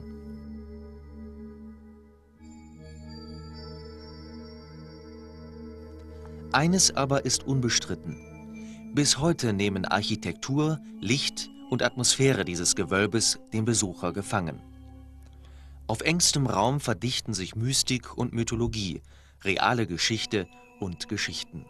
Eines aber ist unbestritten: Bis heute nehmen Architektur, Licht und Atmosphäre dieses Gewölbes den Besucher gefangen. Auf engstem Raum verdichten sich Mystik und Mythologie, reale Geschichte und Geschichten.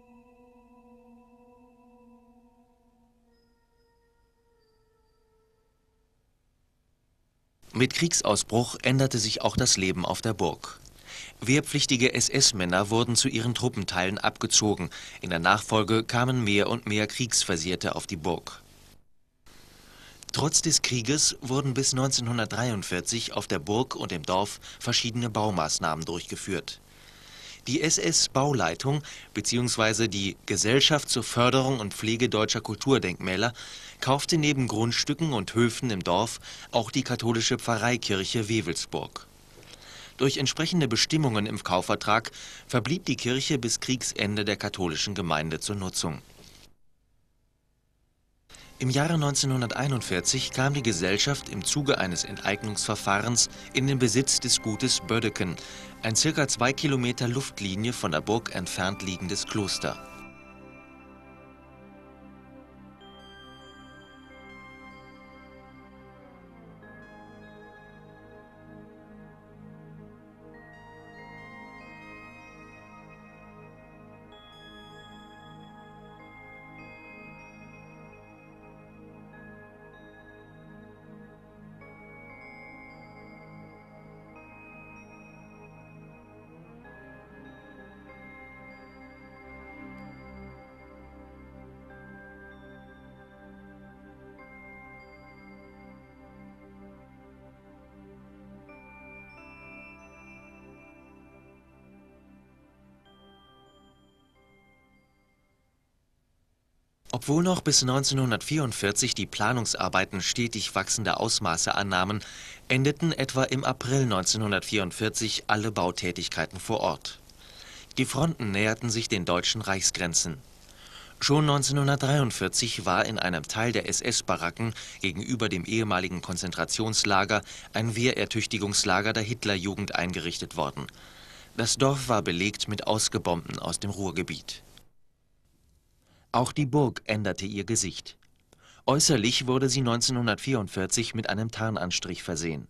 Mit Kriegsausbruch änderte sich auch das Leben auf der Burg. Wehrpflichtige S S-Männer wurden zu ihren Truppenteilen abgezogen. In der Nachfolge kamen mehr und mehr Kriegsversehrte auf die Burg. Trotz des Krieges wurden bis neunzehnhundertdreiundvierzig auf der Burg und im Dorf verschiedene Baumaßnahmen durchgeführt. Die S S-Bauleitung bzw. die Gesellschaft zur Förderung und Pflege deutscher Kulturdenkmäler kaufte neben Grundstücken und Höfen im Dorf auch die katholische Pfarreikirche Wewelsburg. Durch entsprechende Bestimmungen im Kaufvertrag verblieb die Kirche bis Kriegsende der katholischen Gemeinde zur Nutzung. Im Jahre neunzehnhunderteinundvierzig kam die Gesellschaft im Zuge eines Enteignungsverfahrens in den Besitz des Gutes Bödeken, ein circa zwei Kilometer Luftlinie von der Burg entfernt liegendes Kloster. Obwohl noch bis neunzehnhundertvierundvierzig die Planungsarbeiten stetig wachsende Ausmaße annahmen, endeten etwa im April neunzehnhundertvierundvierzig alle Bautätigkeiten vor Ort. Die Fronten näherten sich den deutschen Reichsgrenzen. Schon neunzehnhundertdreiundvierzig war in einem Teil der S S-Baracken gegenüber dem ehemaligen Konzentrationslager ein Wehrertüchtigungslager der Hitlerjugend eingerichtet worden. Das Dorf war belegt mit Ausgebombten aus dem Ruhrgebiet. Auch die Burg änderte ihr Gesicht. Äußerlich wurde sie neunzehnhundertvierundvierzig mit einem Tarnanstrich versehen.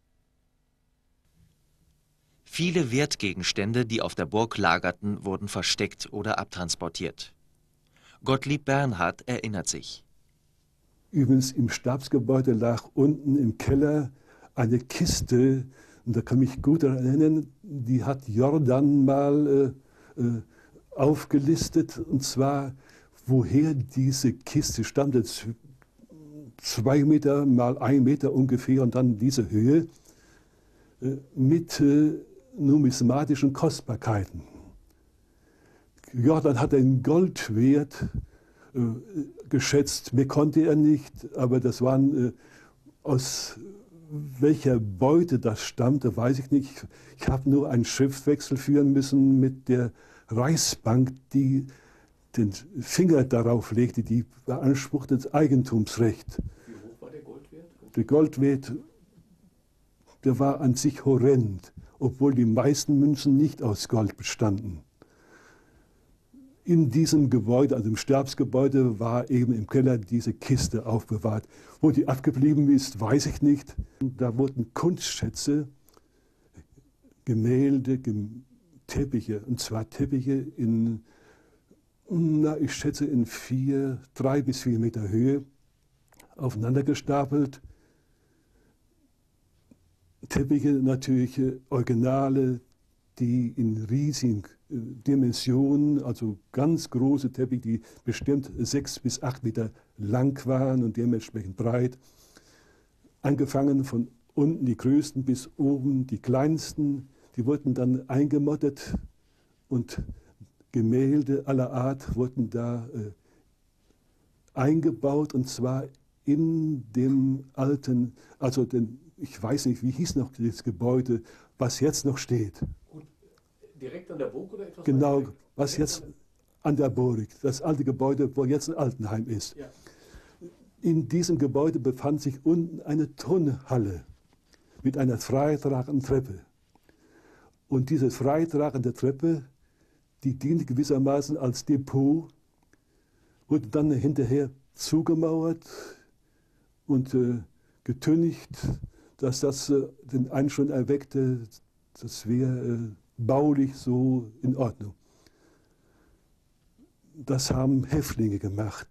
Viele Wertgegenstände, die auf der Burg lagerten, wurden versteckt oder abtransportiert. Gottlieb Bernhard erinnert sich. Übrigens im Stabsgebäude lag unten im Keller eine Kiste, und da kann ich mich gut daran erinnern, die hat Jordan mal äh, äh, aufgelistet, und zwar woher diese Kiste stammte, zwei Meter mal ein Meter ungefähr und dann diese Höhe, äh, mit äh, numismatischen Kostbarkeiten. Jordan hat einen Goldwert äh, geschätzt, mehr konnte er nicht, aber das waren, äh, aus welcher Beute das stammte, weiß ich nicht. Ich habe nur einen Schriftwechsel führen müssen mit der Reichsbank, die den Finger darauf legte, die beanspruchte das Eigentumsrecht. Wie hoch war der Goldwert? Der Goldwert, der war an sich horrend, obwohl die meisten Münzen nicht aus Gold bestanden. In diesem Gebäude, also im Stabsgebäude, war eben im Keller diese Kiste aufbewahrt. Wo die abgeblieben ist, weiß ich nicht. Da wurden Kunstschätze, Gemälde, Teppiche, und zwar Teppiche in, na, ich schätze in vier, drei bis vier Meter Höhe aufeinander gestapelt. Teppiche natürlich äh, Originale, die in riesigen äh, Dimensionen, also ganz große Teppiche, die bestimmt sechs bis acht Meter lang waren und dementsprechend breit. Angefangen von unten die größten bis oben die kleinsten, die wurden dann eingemottet und Gemälde aller Art wurden da äh, eingebaut, und zwar in dem alten, also den, ich weiß nicht, wie hieß noch das Gebäude, was jetzt noch steht. Und direkt an der Burg oder etwas? Genau, was jetzt an der Burg, das alte Gebäude, wo jetzt ein Altenheim ist. Ja. In diesem Gebäude befand sich unten eine Turnhalle mit einer freitragenden Treppe. Und diese freitragende Treppe, die diente gewissermaßen als Depot, wurde dann hinterher zugemauert und äh, getüncht, dass das äh, den Einschluss erweckte, das wäre äh, baulich so in Ordnung. Das haben Häftlinge gemacht.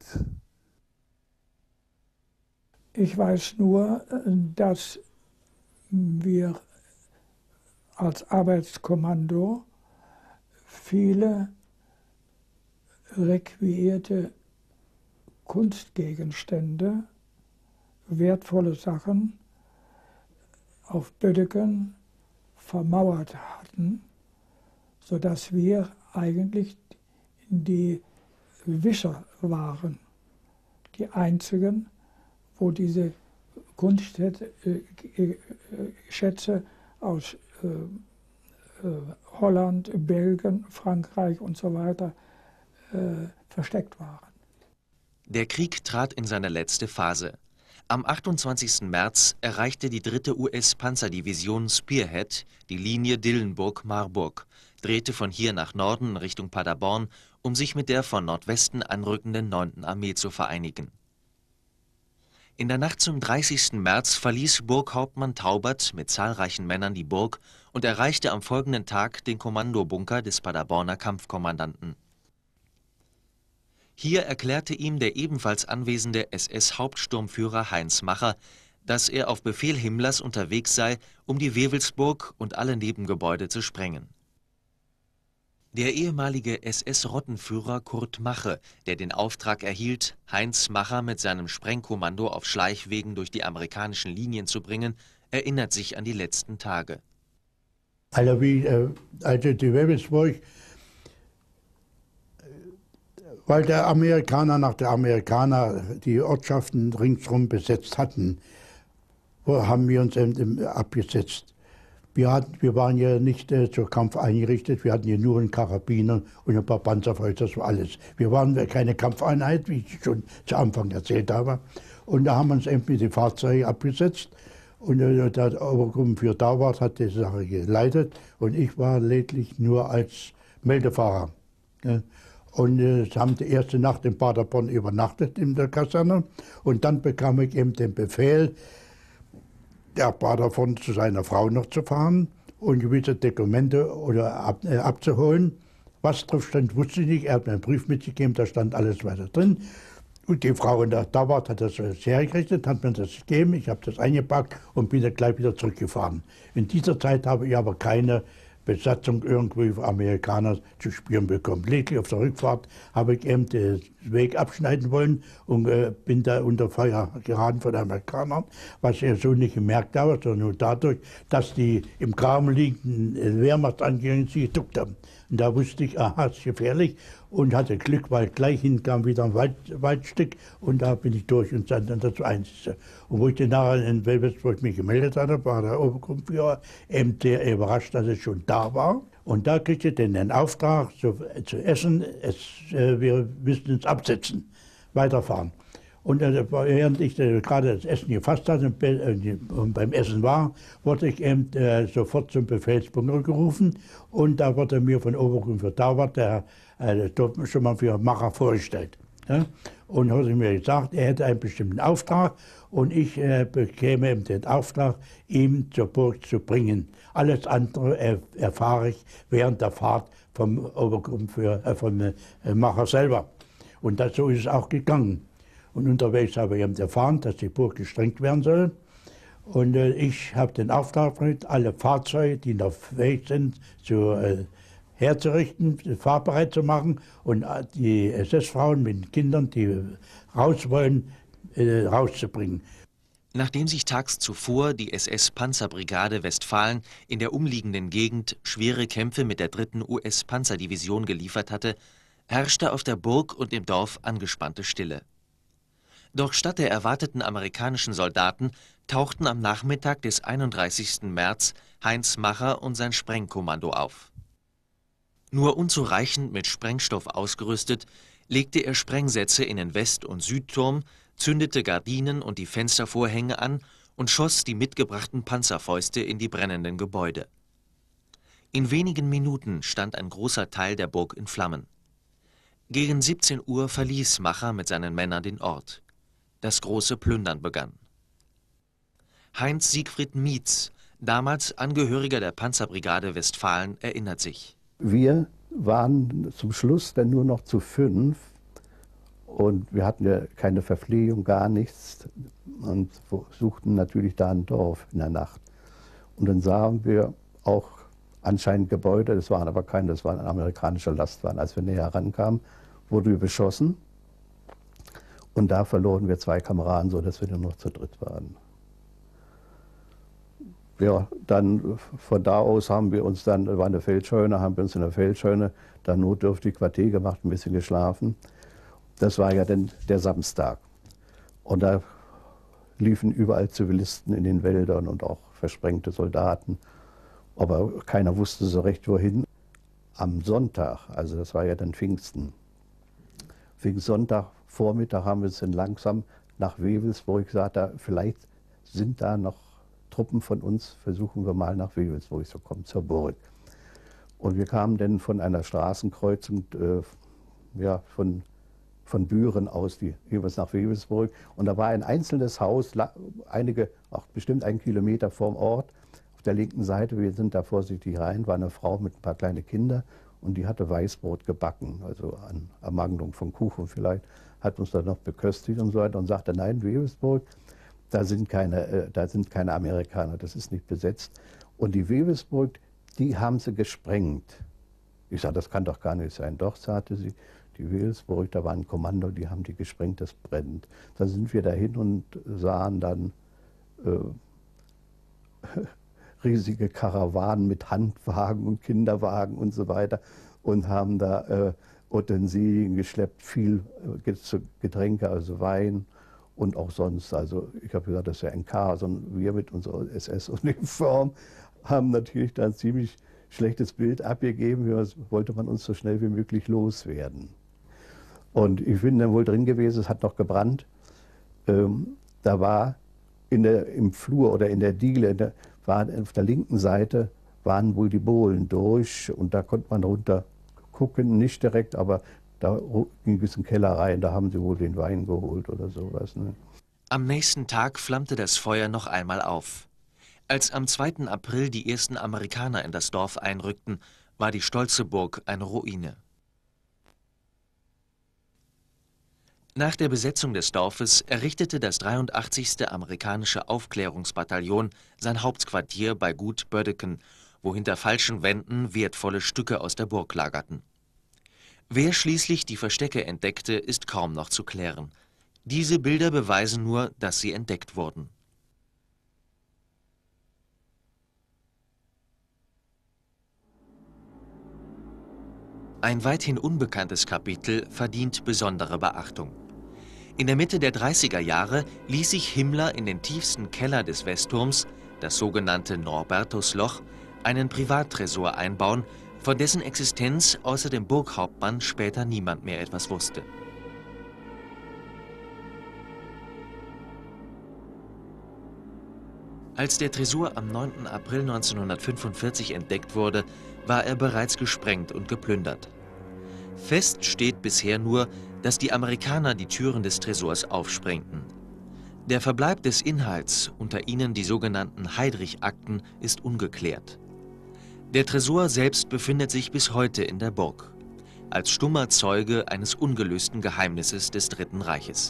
Ich weiß nur, dass wir als Arbeitskommando viele requirierte Kunstgegenstände, wertvolle Sachen auf Bödeken vermauert hatten, sodass wir eigentlich die Wischer waren, die einzigen, wo diese Kunstschätze aus Holland, Belgien, Frankreich und so weiter äh, versteckt waren. Der Krieg trat in seine letzte Phase. Am achtundzwanzigsten März erreichte die dritte U S-Panzerdivision Spearhead die Linie Dillenburg-Marburg, drehte von hier nach Norden in Richtung Paderborn, um sich mit der von Nordwesten anrückenden neunten Armee zu vereinigen. In der Nacht zum dreißigsten März verließ Burghauptmann Taubert mit zahlreichen Männern die Burg und erreichte am folgenden Tag den Kommandobunker des Paderborner Kampfkommandanten. Hier erklärte ihm der ebenfalls anwesende S S-Hauptsturmführer Heinz Macher, dass er auf Befehl Himmlers unterwegs sei, um die Wewelsburg und alle Nebengebäude zu sprengen. Der ehemalige S S-Rottenführer Kurt Mache, der den Auftrag erhielt, Heinz Macher mit seinem Sprengkommando auf Schleichwegen durch die amerikanischen Linien zu bringen, erinnert sich an die letzten Tage. Also wie äh, also die Wewelsburg, weil der Amerikaner nach der Amerikaner die Ortschaften ringsherum besetzt hatten, haben wir uns eben abgesetzt. Wir, hatten, wir waren ja nicht äh, zur Kampf eingerichtet, wir hatten ja nur einen Karabiner und ein paar Panzerfäuste, das war alles. Wir waren keine Kampfeinheit, wie ich schon zu Anfang erzählt habe. Und da haben wir uns eben mit den Fahrzeugen abgesetzt. Und äh, der Obergruppenführer Dauwart hat die Sache geleitet und ich war lediglich nur als Meldefahrer. Ja. Und äh, haben die erste Nacht in Paderborn übernachtet in der Kaserne. Und dann bekam ich eben den Befehl, der Paderborn zu seiner Frau noch zu fahren und gewisse Dokumente oder ab, äh, abzuholen. Was drauf stand, wusste ich nicht. Er hat mir einen Brief mitgegeben, da stand alles weiter drin. Und die Frau in der Dauwart hat das hergerichtet, hat mir das gegeben. Ich habe das eingepackt und bin dann gleich wieder zurückgefahren. In dieser Zeit habe ich aber keine Besatzung irgendwie für Amerikaner zu spüren bekommen. Lediglich auf der Rückfahrt habe ich eben den Weg abschneiden wollen und äh, bin da unter Feuer geraten von den Amerikanern, was ich so nicht gemerkt habe, sondern nur dadurch, dass die im Graben liegenden Wehrmachtsangehörigen sich geduckt haben. Und da wusste ich, aha, ist gefährlich und hatte Glück, weil gleich hin kam wieder ein Wald, Waldstück und da bin ich durch und dann das Einzige. Und wo ich dann nachher in Wewelsburg mich gemeldet hatte, war der Obergruppenführer eben sehr überrascht, dass ich schon da war. Und da kriegte ich dann den Auftrag zu, zu essen, es, äh, wir müssen uns absetzen, weiterfahren. Und äh, während ich äh, gerade das Essen gefasst hatte und, äh, und beim Essen war, wurde ich eben äh, sofort zum Befehlsbunker gerufen. Und da wurde mir von Obergruppenführer Dauwart, der äh, schon mal für Macher vorgestellt. Ja? Und hat mir gesagt, er hätte einen bestimmten Auftrag und ich äh, bekäme eben den Auftrag, ihn zur Burg zu bringen. Alles andere er, erfahre ich während der Fahrt vom Obergruppenführer, äh, vom äh, Macher selber. Und das, so ist es auch gegangen. Und unterwegs habe ich eben erfahren, dass die Burg gesprengt werden soll. Und äh, ich habe den Auftrag gekriegt, alle Fahrzeuge, die noch fähig sind, zu, äh, herzurichten, fahrbereit zu machen und äh, die S S-Frauen mit den Kindern, die raus wollen, äh, rauszubringen. Nachdem sich tags zuvor die S S-Panzerbrigade Westfalen in der umliegenden Gegend schwere Kämpfe mit der dritten U S-Panzerdivision geliefert hatte, herrschte auf der Burg und im Dorf angespannte Stille. Doch statt der erwarteten amerikanischen Soldaten tauchten am Nachmittag des einunddreißigsten März Heinz Macher und sein Sprengkommando auf. Nur unzureichend mit Sprengstoff ausgerüstet, legte er Sprengsätze in den West- und Südturm, zündete Gardinen und die Fenstervorhänge an und schoss die mitgebrachten Panzerfäuste in die brennenden Gebäude. In wenigen Minuten stand ein großer Teil der Burg in Flammen. Gegen siebzehn Uhr verließ Macher mit seinen Männern den Ort. Das große Plündern begann. Heinz Siegfried Mietz, damals Angehöriger der Panzerbrigade Westfalen, erinnert sich. Wir waren zum Schluss dann nur noch zu fünf und wir hatten ja keine Verpflegung, gar nichts und suchten natürlich da ein Dorf in der Nacht. Und dann sahen wir auch anscheinend Gebäude, das waren aber keine, das waren amerikanische Lastwagen. Als wir näher herankamen, wurden wir beschossen. Und da verloren wir zwei Kameraden, sodass wir nur noch zu dritt waren. Ja, dann von da aus haben wir uns dann, da war eine Feldscheune, haben wir uns in der Feldscheune dann notdürftig Quartier gemacht, ein bisschen geschlafen. Das war ja dann der Samstag. Und da liefen überall Zivilisten in den Wäldern und auch versprengte Soldaten. Aber keiner wusste so recht wohin. Am Sonntag, also das war ja dann Pfingsten, Pfingstsonntag Vormittag haben wir uns dann langsam nach Wewelsburg gesagt, da, vielleicht sind da noch Truppen von uns, versuchen wir mal nach Wewelsburg zu kommen, zur Burg. Und wir kamen dann von einer Straßenkreuzung äh, ja, von, von Büren aus, die jeweils nach Wewelsburg. Und da war ein einzelnes Haus, einige, auch bestimmt einen Kilometer vorm Ort, auf der linken Seite. Wir sind da vorsichtig rein, war eine Frau mit ein paar kleinen Kindern und die hatte Weißbrot gebacken, also an Ermangelung von Kuchen vielleicht, hat uns dann noch beköstigt und so weiter und sagte, nein, Wewelsburg, da sind keine, äh, da sind keine Amerikaner, das ist nicht besetzt. Und die Wewelsburg, die haben sie gesprengt. Ich sage, das kann doch gar nicht sein. Doch, sagte sie, die Wewelsburg, da war ein Kommando, die haben die gesprengt, das brennt. Dann sind wir dahin und sahen dann äh, riesige Karawanen mit Handwagen und Kinderwagen und so weiter und haben da äh, Utensilien geschleppt, viel äh, Getränke, also Wein und auch sonst. Also ich habe gesagt, das ist ja ein Chaos und wir mit unserer S S-Uniform haben natürlich da ein ziemlich schlechtes Bild abgegeben, wie wollte man uns so schnell wie möglich loswerden. Und ich bin dann wohl drin gewesen, es hat noch gebrannt. Ähm, da war in der, im Flur oder in der Diele, in der, war auf der linken Seite, waren wohl die Bohlen durch und da konnte man runter gucken, nicht direkt, aber da ging es in den Keller rein, da haben sie wohl den Wein geholt oder sowas. Ne? Am nächsten Tag flammte das Feuer noch einmal auf. Als am zweiten April die ersten Amerikaner in das Dorf einrückten, war die stolze Burg eine Ruine. Nach der Besetzung des Dorfes errichtete das dreiundachtzigste amerikanische Aufklärungsbataillon sein Hauptquartier bei Gut Bödeken, wo hinter falschen Wänden wertvolle Stücke aus der Burg lagerten. Wer schließlich die Verstecke entdeckte, ist kaum noch zu klären. Diese Bilder beweisen nur, dass sie entdeckt wurden. Ein weithin unbekanntes Kapitel verdient besondere Beachtung. In der Mitte der dreißiger Jahre ließ sich Himmler in den tiefsten Keller des Westturms, das sogenannte Norbertusloch, einen Privattresor einbauen, von dessen Existenz außer dem Burghauptmann später niemand mehr etwas wusste. Als der Tresor am neunten April neunzehnhundertfünfundvierzig entdeckt wurde, war er bereits gesprengt und geplündert. Fest steht bisher nur, dass die Amerikaner die Türen des Tresors aufsprengten. Der Verbleib des Inhalts, unter ihnen die sogenannten Heydrich-Akten, ist ungeklärt. Der Tresor selbst befindet sich bis heute in der Burg, als stummer Zeuge eines ungelösten Geheimnisses des Dritten Reiches.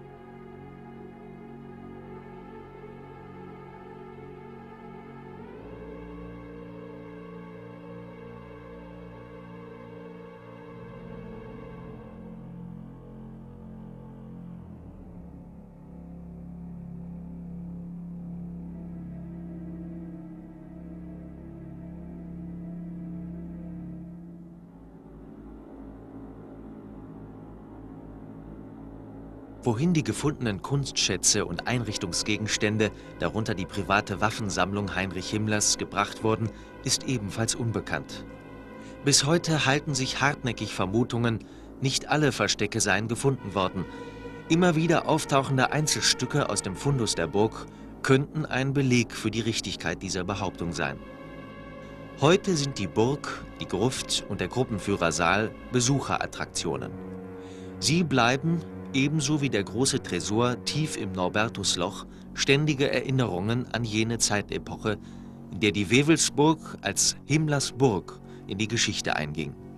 Wohin die gefundenen Kunstschätze und Einrichtungsgegenstände, darunter die private Waffensammlung Heinrich Himmlers, gebracht wurden, ist ebenfalls unbekannt. Bis heute halten sich hartnäckig Vermutungen, nicht alle Verstecke seien gefunden worden. Immer wieder auftauchende Einzelstücke aus dem Fundus der Burg könnten ein Beleg für die Richtigkeit dieser Behauptung sein. Heute sind die Burg, die Gruft und der Gruppenführersaal Besucherattraktionen. Sie bleiben, ebenso wie der große Tresor tief im Norbertusloch, ständige Erinnerungen an jene Zeitepoche, in der die Wewelsburg als Himmlers Burg in die Geschichte einging.